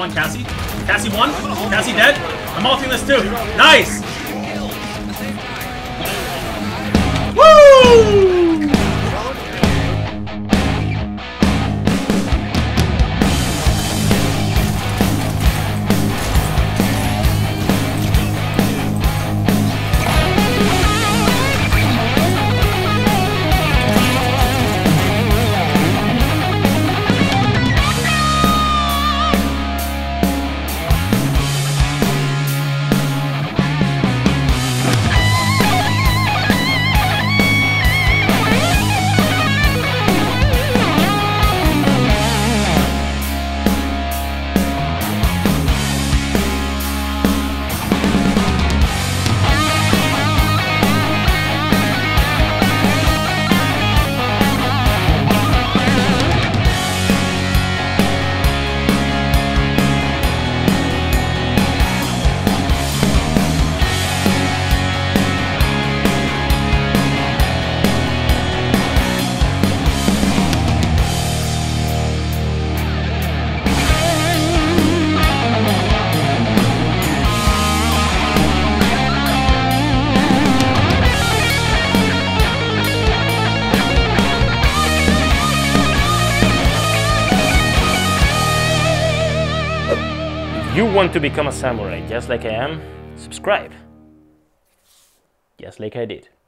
on Cassie. Cassie won. Cassie dead. I'm ulting this too. Nice! Woo! You want to become a samurai just like I am? Subscribe. Just like I did.